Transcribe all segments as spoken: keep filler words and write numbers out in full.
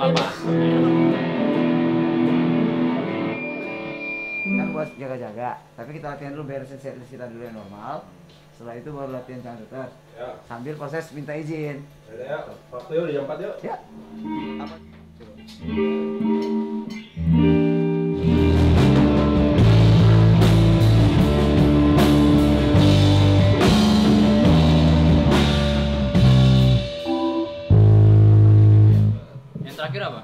apa-apa. Kan buat jaga-jaga, tapi kita latihan dulu, beresin setlist kita dulu yang normal. Setelah itu baru latihan counter ya. Sambil proses minta izin. Ya, waktu yuk di jam empat yuk. Ya. Apa? Yang terakhir apa?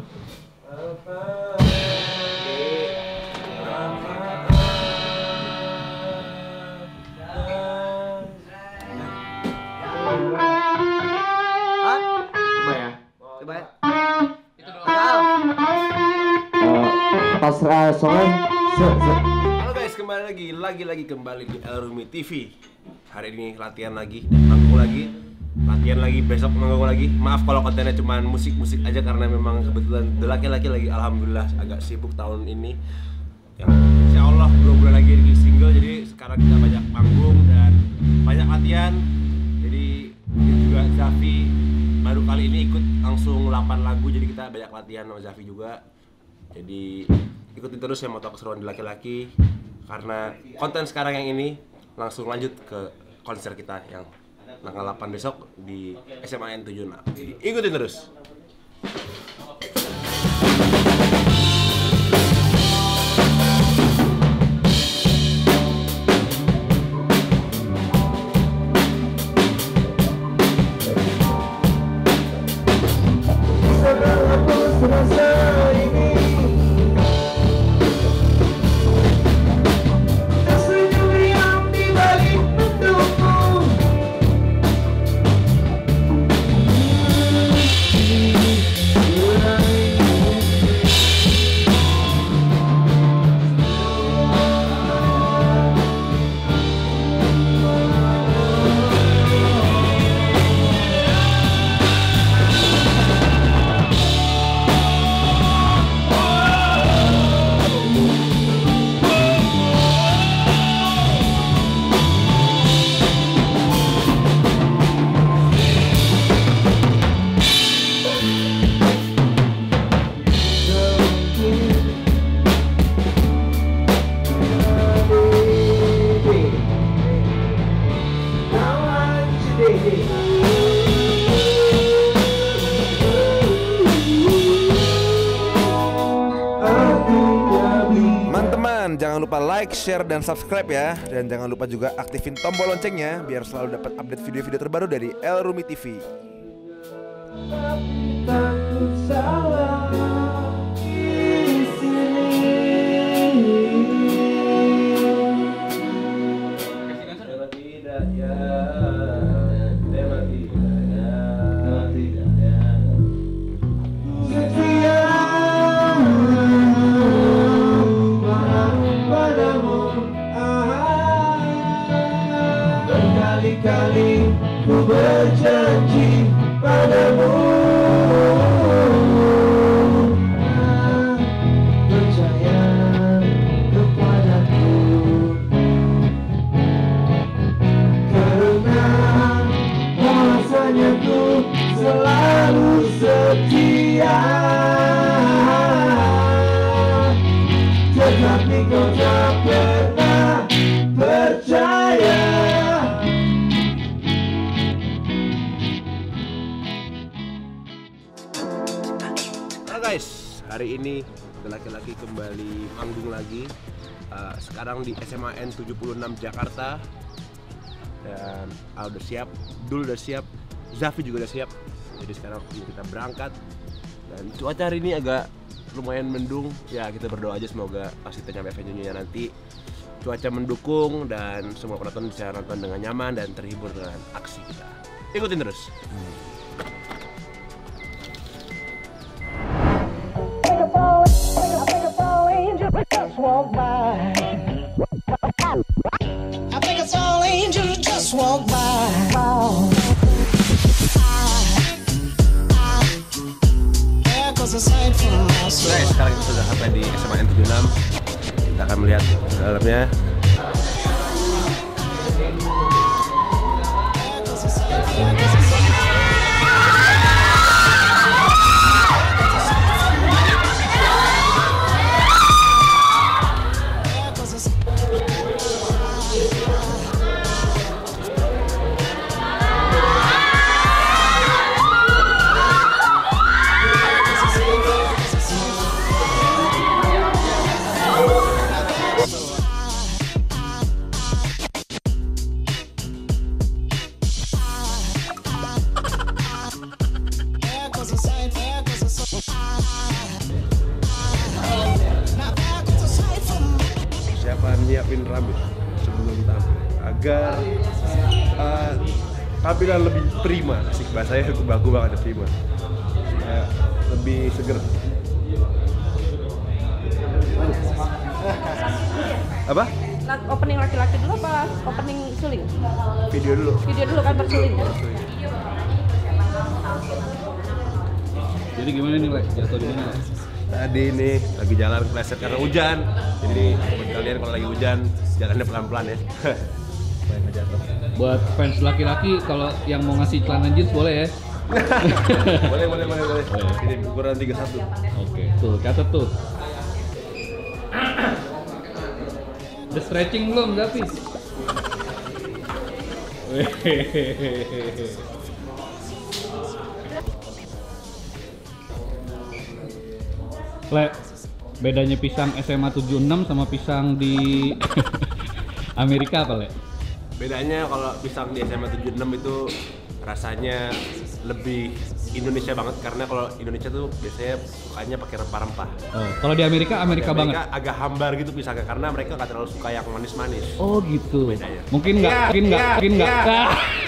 Coba ya. Itu doang. Pas soalnya Halo guys, kembali lagi, lagi-lagi kembali di Elrumi T V. Hari ini latihan lagi, manggung lagi, latihan lagi, besok manggung lagi. Maaf kalau kontennya cuma musik-musik aja karena memang kebetulan laki-laki lagi alhamdulillah agak sibuk tahun ini. Yang insya Allah dua bulan lagi rilis single, jadi sekarang kita banyak manggung dan banyak latihan. Jadi ini juga Zafi baru kali ini ikut langsung delapan lagu, jadi kita banyak latihan sama Zafi juga. Jadi ikutin terus ya moto keseruan di laki-laki, karena konten sekarang yang ini langsung lanjut ke konser kita yang tanggal delapan besok di S M A N tujuh puluh enam. Jadi ikutin terus. Teman-teman, jangan lupa like, share, dan subscribe ya. Dan jangan lupa juga aktifin tombol loncengnya biar selalu dapat update video-video terbaru dari Elrumi T V. Kali ku berjanji padamu, percaya kepadaku, karena rasanya ku selalu setia, tetapi kau tak pernah percaya. Guys, hari ini laki-laki kembali manggung lagi. Uh, sekarang di S M A N tujuh puluh enam Jakarta. Dan Al udah siap, Dul udah siap, Zafi juga udah siap. Jadi sekarang kita berangkat. Dan cuaca hari ini agak lumayan mendung. Ya kita berdoa aja semoga pas kita nyampe venue-nya nanti cuaca mendukung dan semua penonton bisa nonton dengan nyaman dan terhibur dengan aksi kita. Ikutin terus. Hmm. Walk by. I think it's all angels just walk by. Oh. Guys, sekarang kita sudah sampai di S M A N tujuh puluh enam. Kita akan melihat dalamnya. agar uh, tampilan lebih prima. Asik, bahasanya bagus banget ya, prima. Kayak lebih seger. Apa? Opening laki-laki dulu apa opening suling? Video dulu. Video dulu kan bersuling. Jadi gimana nih, Le? Jatuh di mana? Tadi nih lagi jalan kepleset karena hujan. Jadi buat kalian kalau lagi hujan jalannya pelan-pelan ya. Supaya nggak jatuh. Buat fans laki-laki kalau yang mau ngasih celana jeans boleh ya? boleh, boleh, boleh, boleh. Ini ukuran tiga puluh satu. Oke, tuh catat tuh. Udah stretching belum, Gapi? Le, bedanya pisang S M A tujuh enam sama pisang di Amerika apa, Le? Bedanya kalau pisang di S M A tujuh enam itu rasanya lebih Indonesia banget karena kalau Indonesia tuh biasanya sukanya pakai rempah-rempah. Oh, kalau di Amerika Amerika, Di banget. Amerika agak hambar gitu pisangnya karena mereka nggak terlalu suka yang manis-manis. Oh gitu. Bedanya. Mungkin nggak, Iya, mungkin nggak, iya, mungkin nggak. iya.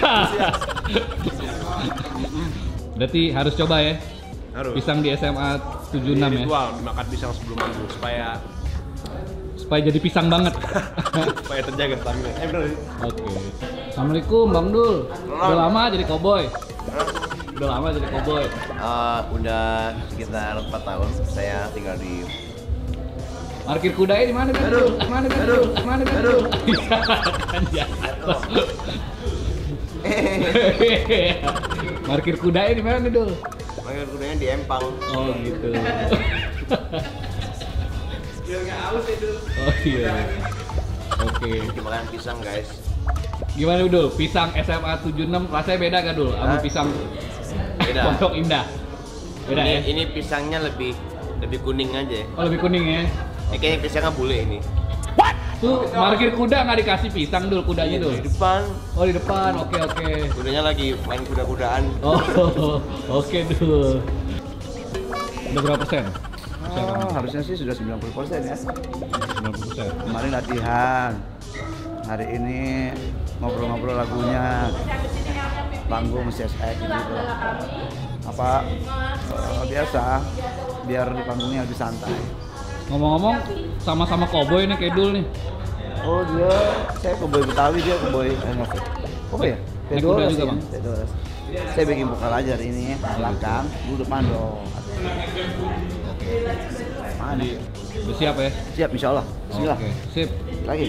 Berarti harus coba ya. Harus. Pisang di S M A tujuh enam ya. Ritual dimakan pisang sebelum manggung supaya Supaya jadi pisang banget. supaya terjaga stamina. Eh bener sih. Oke. Assalamualaikum Bang Dul. Udah lama jadi koboi. Udah lama jadi koboi. Uh, udah sekitar empat tahun saya tinggal di Parkir kudanya di mana kan? Dul? Mana kan? Dul? Mana kan? Dul? Kan jatuh. Parkir kudanya di mana Dul? Parkir kudanya di Empang. Oh gitu. Biar nggak haus ya Dul. Oh iya. Oke. Makan pisang guys. Gimana Dul? Pisang S M A tujuh enam rasanya beda gak Dul? Sama Hah? pisang Beda. Pondok Indah? Beda ini, ya? ini pisangnya lebih lebih kuning aja. Oh lebih kuning ya? Ini kayaknya pisangnya bule ini. Tuh parkir kuda nggak dikasih pisang Dul, kudanya Dul? Di depan. Oh di depan, oke oke. Kudanya lagi main kuda-kudaan. Oh oke Dul. Udah berapa persen? Oh, harusnya sih sudah sembilan puluh persen ya. sembilan puluh persen. Kemarin latihan, hari ini ngobrol-ngobrol lagunya, panggung C S X gitu. Apa eh, biasa, biar di panggungnya lebih santai. Ngomong-ngomong, sama-sama koboi nih kayak Dul nih. Oh dia, saya koboi Betawi, dia koboi eh, nggak, koboi ya? Naik P dua kuda belas juga, ya? Bang? P dua belas. Saya bikin vokal aja hari ini, belakang, dulu depan dong. Mana? Udah siap ya? Siap, insya Allah. Bismillah. Oke, sip. Lagi.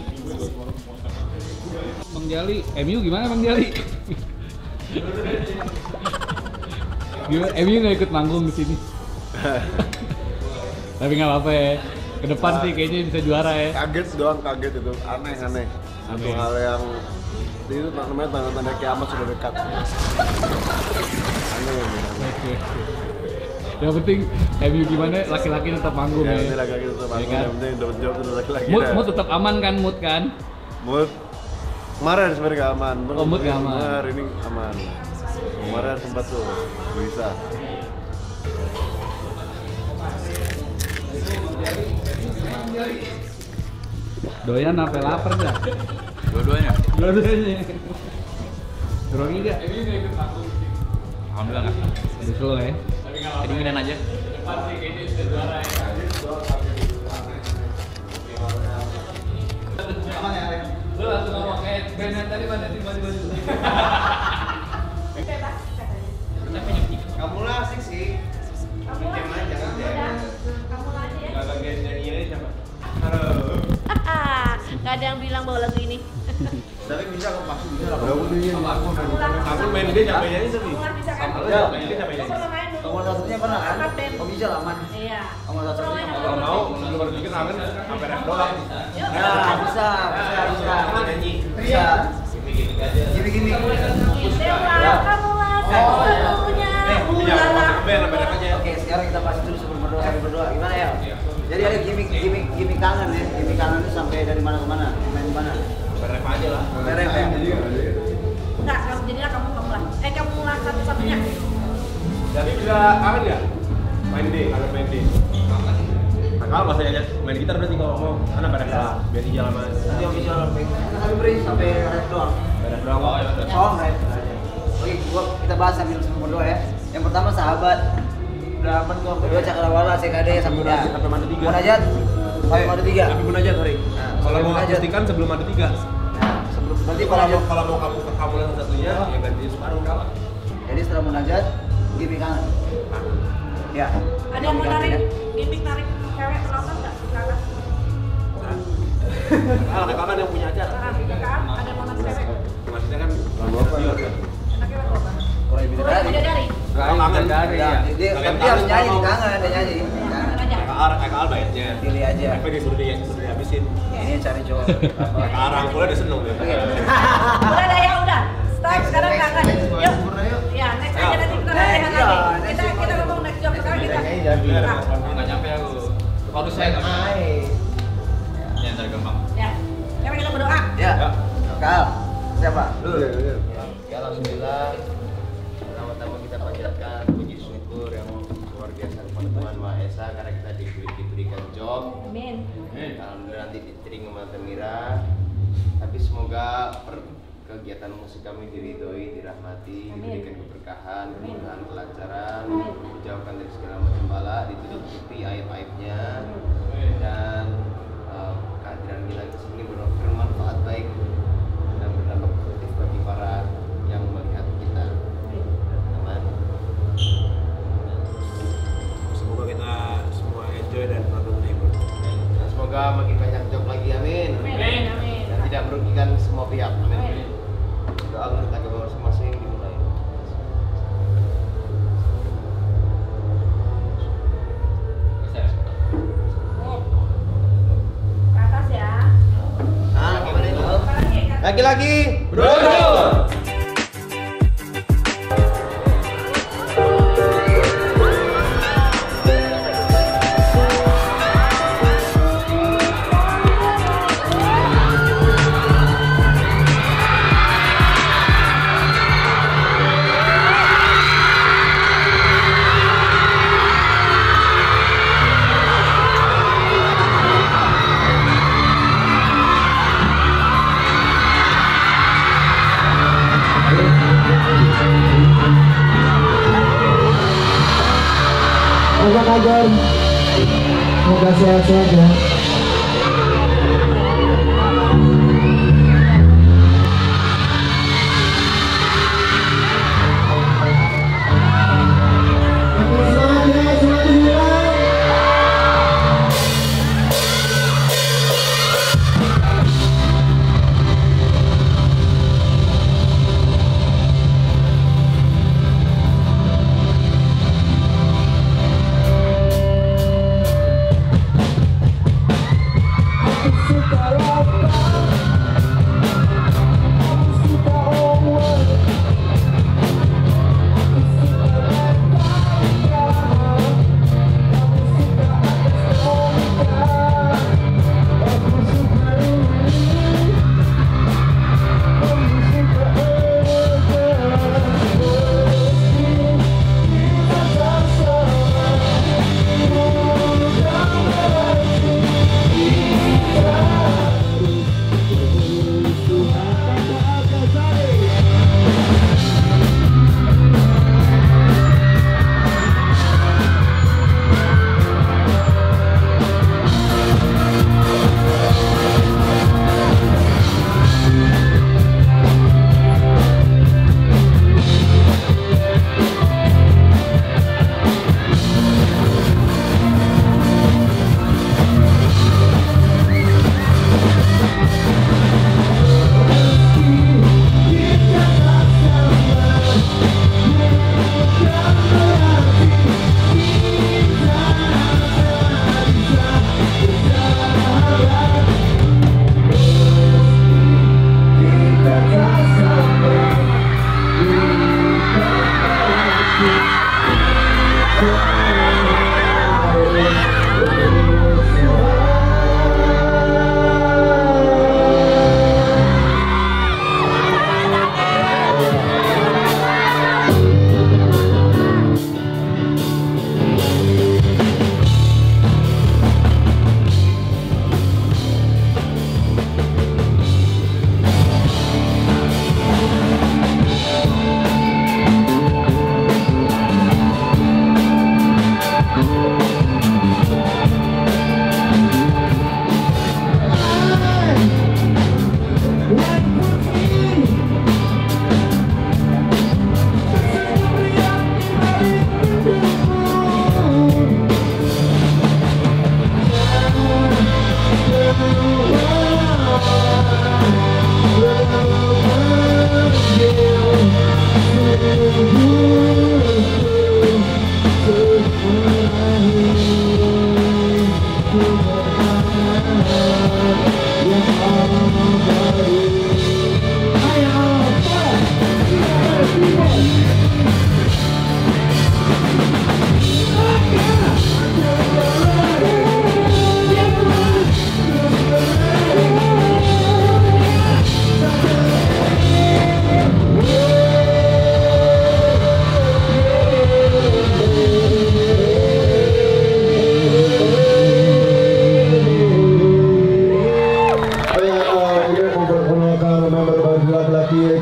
Bang Jali, M U gimana Bang Jali? Gimana? M U nggak ikut manggung di sini? Tapi nggak apa-apa ya. Ke depan sih kayaknya bisa juara ya. Kaget doang, kaget itu aneh aneh satu Aneh. hal yang itu namanya tanda-tanda kiamat sudah dekat. Aneh ya, Oke. Yang penting M U gimana laki-laki tetap manggung ya ya. nanti lagi kita Ya bangun, kan? yang penting dapat job terus lagi-lagi. Mood, dah. mood tetap aman kan mood kan? Mood kemarin sebenarnya nggak aman. Oh, mood nggak aman. Hari ini aman. Kemarin sempat tuh bisa. Doyan apa lapar dah? Dua-duanya. Dua-duanya. Grogi gak? Alhamdulillah nggak. Udah slow ya? Jadi ngiden aja. Lu langsung ngomong kayak band yang tadi mana? Di baju-baju. Kamu lah asik sih. Kamu aja kan. Nggak bagian nyanyi ini siapa? Gak ada yang bilang bawa lagu ini. Tapi bisa kok pasti bisa lah. Aku main dia capek nyanyi tapi. Bisa kan? Ya, main dia capek nyanyi. Sama main dulu. Kamu satunya pernah kan? Angkat band. Oh bisa lah, aman. Iya. Kamu satunya mau. Kalau mau, lu baru bikin kangen sampai rap doang. Ya bisa, bisa, bisa. Nyanyi. Bisa. Gini-gini. Dewa, kamulah satu-satunya. Ulala. Sampai rap aja. Oke, sekarang kita pasti dulu sebelum berdoa, sambil berdoa. Gimana ya? Jadi ada gimmick, gimmick, gimmick kangen ya. Gimmick kangen itu sampai dari mana ke mana? Main di mana? Sampai rap aja lah. Merem ya. Enggak, kamu jadilah kamu kamu lah. Eh kamu lah Kalau masih aja main gitar berarti kalau mau karena pada kelas biar ijal sama Nanti official sampai beri sampai red doang. pada doang. Oh ya betul. Oh, red aja. Oke, gua kita bahas sambil sama berdua ya. Yang pertama sahabat. Udah aman kok. Kedua cakrawala, C K D sampai Munajat sampai mana tiga. Munajat. Sampai mana tiga. Tapi munajat hari. Nah, Kalau mau munajat. akustikan sebelum ada tiga. Nah, sebelum berarti Kalau kalau mau kalau mau kamu ke kamu yang satunya ya ganti separuh kalah. jadi setelah munajat gimmick kangen. Ya. Ada yang mau narik, gimmick narik cewek penonton nggak? Kakak? Kalau kakak kan yang punya acara. Kakak, kakak, ada yang mau narik cewek? Maksudnya kan senior kan. Anaknya berapa? Kurang Kurang bidadari. Kalau kangen dari ya. Dia Kalian dia harus tahu nyanyi di kalau- kangen, dia nyanyi. Kangen aja. Kakak Ar, kakak Al baiknya. Pilih aja. Tapi disuruh dia disuruh dihabisin. Ini cari cowok. Kakak Arang pula dia seneng dia. Oke. Udah dah ya udah. Stop sekarang kangen. Yuk. Ya next aja nanti kita Next, latihan iya, lagi. next Kita kita ngomong next job sekarang kita. Nah, Nggak nyampe aku. Harus saya nggak bisa. Ya ntar gampang. Ya. Sekarang kita berdoa. Ya. Kal. Siapa? Lu. Ya alhamdulillah. Pertama-tama kita panjatkan puji syukur yang luar biasa kepada Tuhan Maha Esa karena kita diberi, diberikan job. Amin. Alhamdulillah nanti diterima Mata Mira. Tapi semoga per kegiatan musik kami diridhoi, dirahmati, diberikan keberkahan, kemudahan, kelancaran, dijauhkan dari segala macam bala, ditutupi aib-aibnya, dan uh, kehadiran kita di sini ber- bermanfaat baik dan berdampak positif bagi para yang melihat kita. Aman. semoga kita semua enjoy dan patut terhibur. Dan semoga makin banyak job lagi, amin. Amin. Amin. Dan tidak merugikan semua pihak, amin. Doa menurut agama masing-masing dimulai. Ke atas ya. Ah, gimana itu? Apa lagi? Lagi-lagi. Bro. Apa kabar? Semoga sehat-sehat ya. Oke, semangat ya, semangat hilang.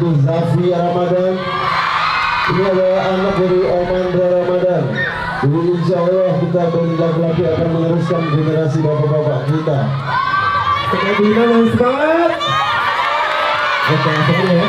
Zafi Ramadan. Ini adalah anak dari Omandra Ramadan. Jadi insya Allah kita band laki-laki akan meneruskan generasi bapak-bapak kita. Kemudian yang semangat. Oke, langsung ya.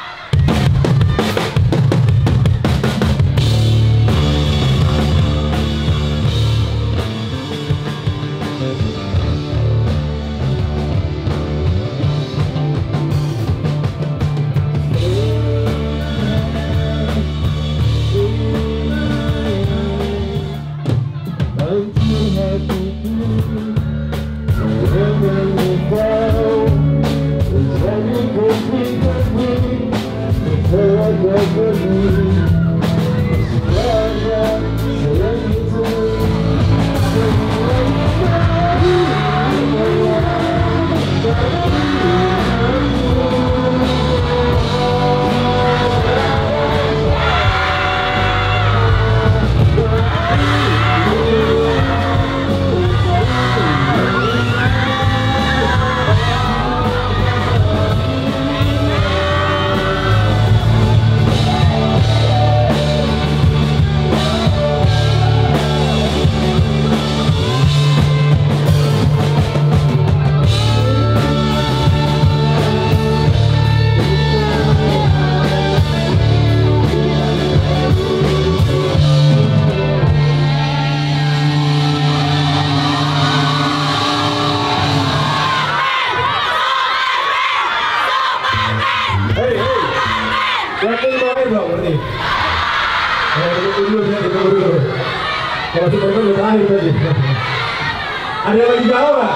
Kalau Superman udah terakhir tadi. Ada yang lagi galau nggak?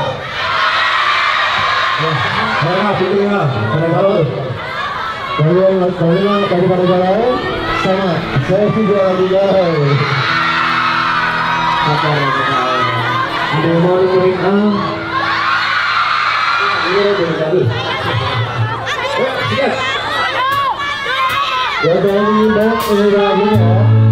Mana itu ya? Pada galau. Kalian kalian tadi pada galau sama saya juga lagi galau. Apa yang galau? Ada yang mau ngomongin ah? Ini udah jadi. Eh, siap. Ya jangan dibahas ini lagi ya.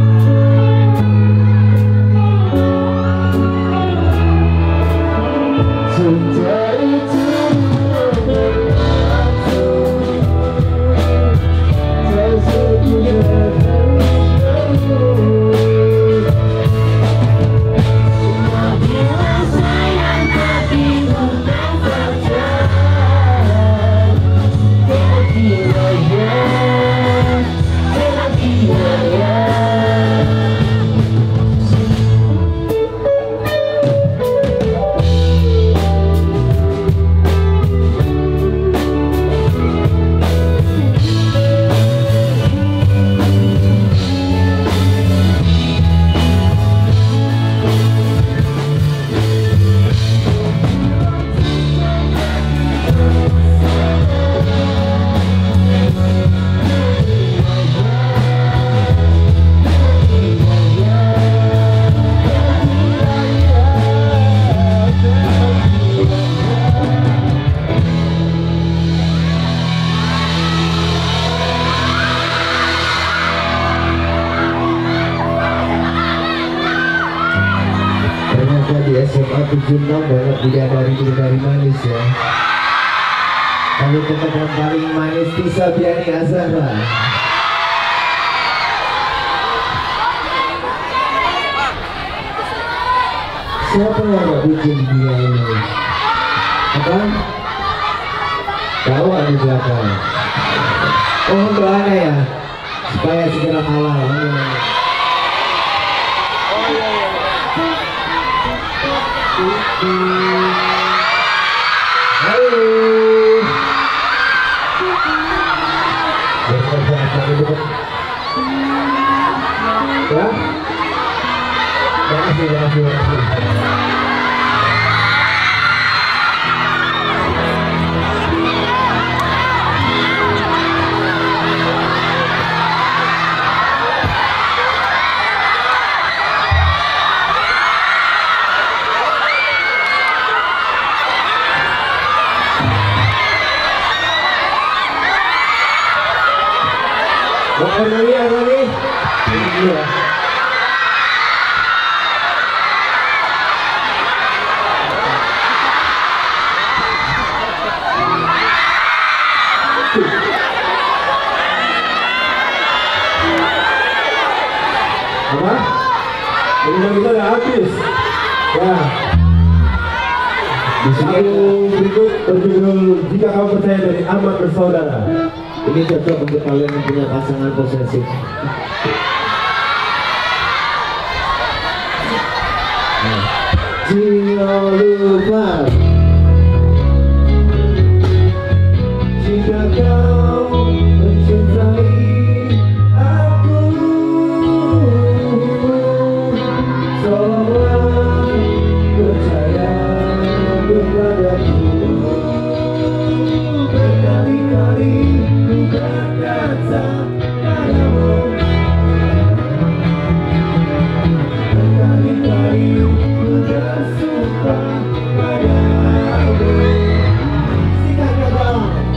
S M A tujuh enam banyak bidadari-bidadari manis ya. Kami tetap yang paling manis Tisa Biani Azhara. Siapa yang gak bikin dia ini? Apa? Tahu di belakang. Oh doanya ya, supaya segera halal. Halo. Ya. Terima kasih, terima kasih, terima kasih. Bukan lagi, ada lagi. Iya. Apa? Bintang kita udah habis. Ya. Lagu berikut berjudul Jika Kau Percaya dari Ahmad Bersaudara. Ini cocok untuk kalian yang punya pasangan posesif. Jika lupa, jika kau mencintai aku, tolonglah percaya kepadaku. Berkali-kali ku berkata padamu, berkali-kali ku bersumpah padamu. Sikat kata.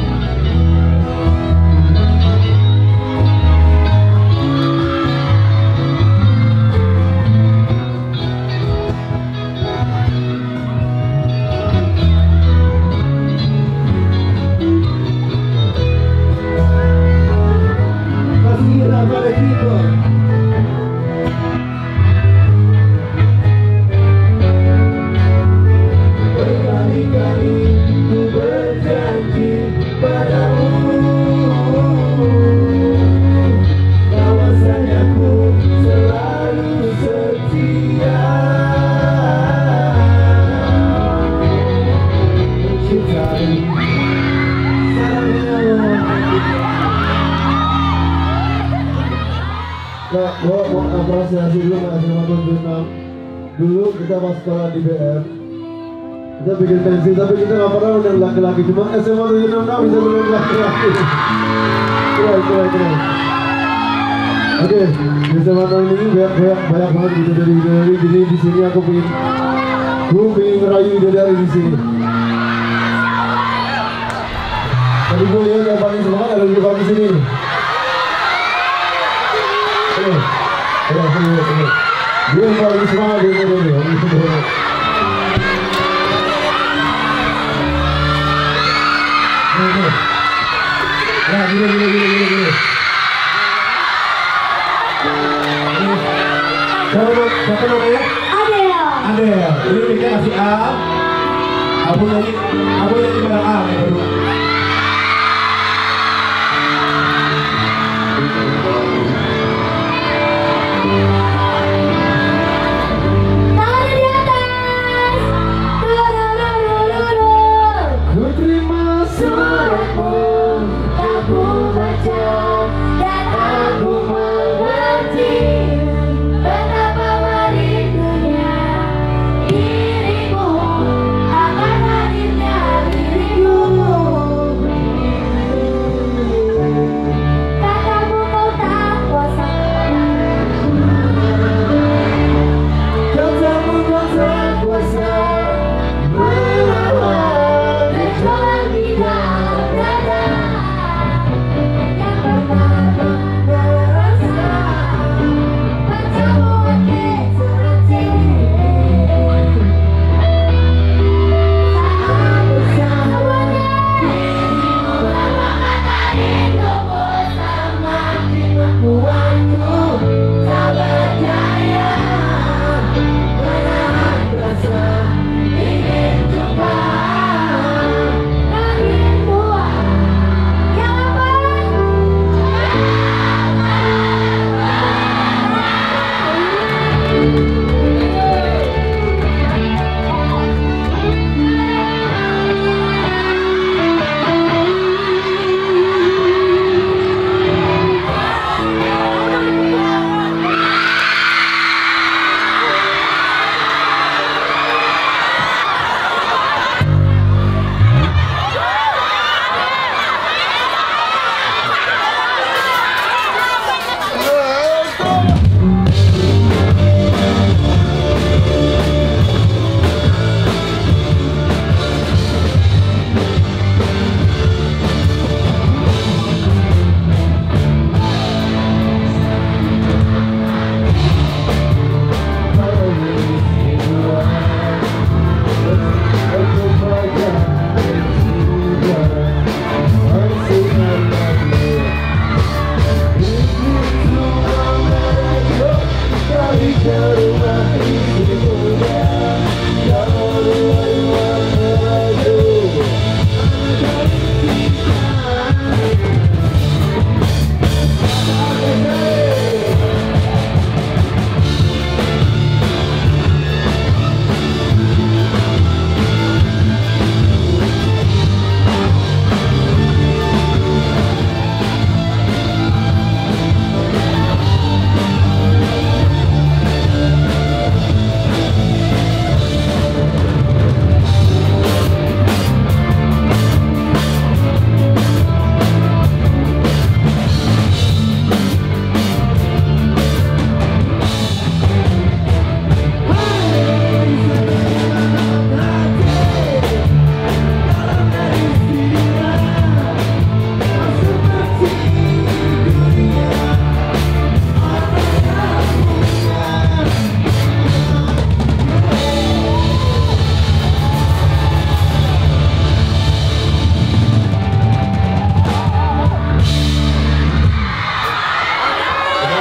Para equipo. Berkali-kali ku berjanji padamu, bahwasanya ku selalu setia mencintai Nah, gua mau apresiasi dulu sama S M A tujuh enam. Dulu kita pas sekolah di B M, kita bikin pensi, tapi kita nggak pernah undang laki-laki. Cuma S M A tujuh enam bisa undang laki-laki. Keren, keren, keren. Oke, di S M A tahun ini banyak, banyak, banyak banget bidadari-bidadari. Jadi di sini aku pengen, aku pengen ngerayu bidadari di sini. Tadi gue lihat yang paling semangat ada di depan di sini. Oke, oke, oke, oke. Dia yang paling semangat di sini. Oke. Nah, gini, gini, gini, gini, gini. Siapa, siapa namanya? Adel. Adel. Ini kita kasih A. Aku nyanyi, aku nyanyi pada A yang baru. Dirimu akan hadirnya dirimu.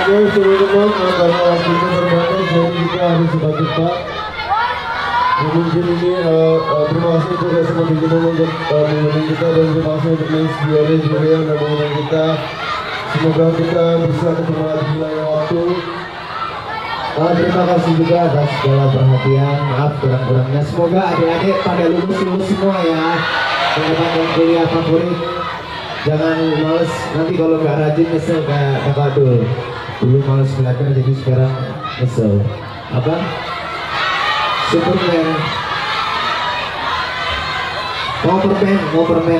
Oke teman-teman, karena waktunya terbatas jadi kita harus cepat-cepat. Mungkin ini uh, uh, terima kasih untuk semua teman untuk uh, mengundang kita dan terima kasih untuk Miss Biore juga yang sudah mengundang kita. Semoga kita bisa ketemu lagi di lain waktu. Uh, terima kasih juga atas segala perhatian. Maaf kurang-kurangnya. Semoga adik-adik pada lulus-lulus semua ya. Mendapatkan kuliah favorit. Jangan males nanti kalau nggak rajin nyesel kayak kakak dulu. Dulu males belajar jadi sekarang nyesel. Apa? Superman. Mau permen, mau permen.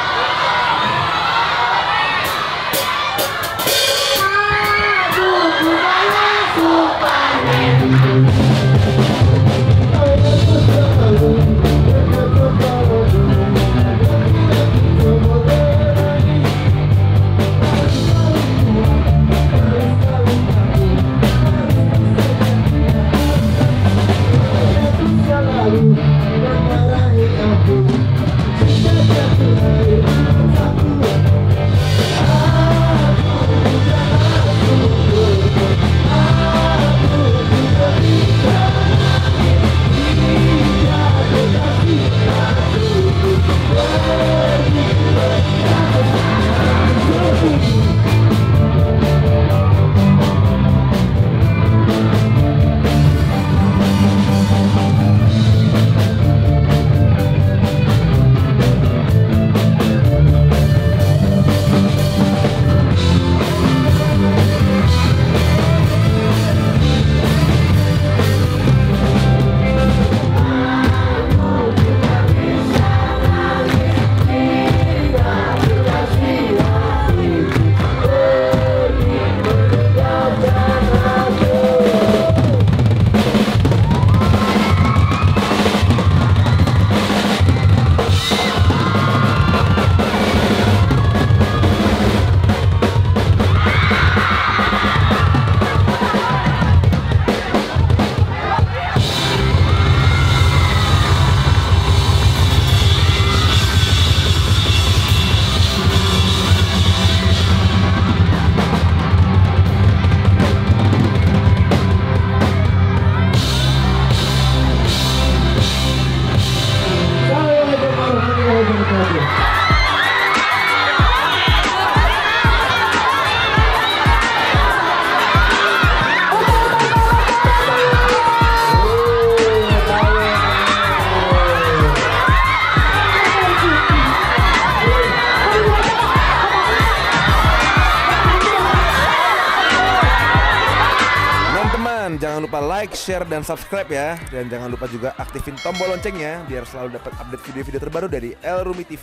Jangan lupa like, share, dan subscribe ya. Dan jangan lupa juga aktifin tombol loncengnya biar selalu dapat update video-video terbaru dari Elrumi T V.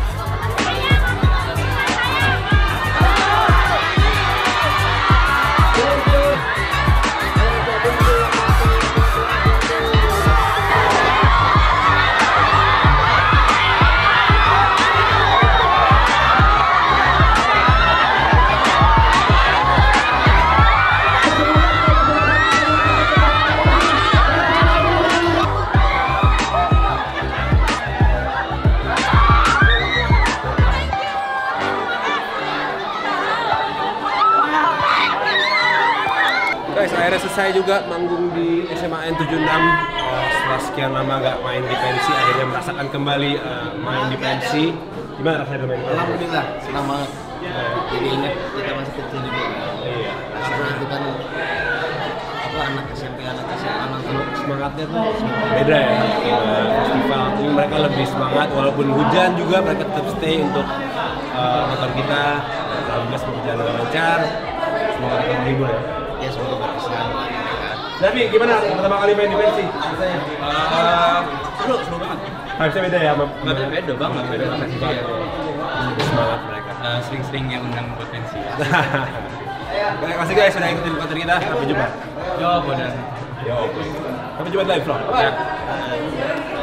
Guys, akhirnya selesai juga manggung di S M A N tujuh puluh enam. Uh, setelah sekian lama nggak main di pensi, akhirnya merasakan kembali uh, main di pensi. Gimana rasanya bermain? Alhamdulillah, senang banget. Jadi ingat kita masih kecil juga. Iya. Karena itu kan apa anak S M P, anak S M A nonton Semangatnya tuh beda ya. Uh, festival ini mereka lebih semangat walaupun hujan juga mereka tetap stay untuk uh, nonton kita. Alhamdulillah semoga berjalan dengan lancar. Semoga kita menghibur ya. ya semoga berkesan. Tapi gimana pertama kali main di pensi? Rasanya? Uh, seru, seru banget. Harusnya beda ya, Mam? Beda, beda banget, beda banget sih. Semangat mereka. Uh, sering-sering yang undang buat pensi. Terima kasih guys sudah ikutin konten kita. Sampai jumpa. Yo, bodan. Yo, sampai jumpa live vlog. Ya.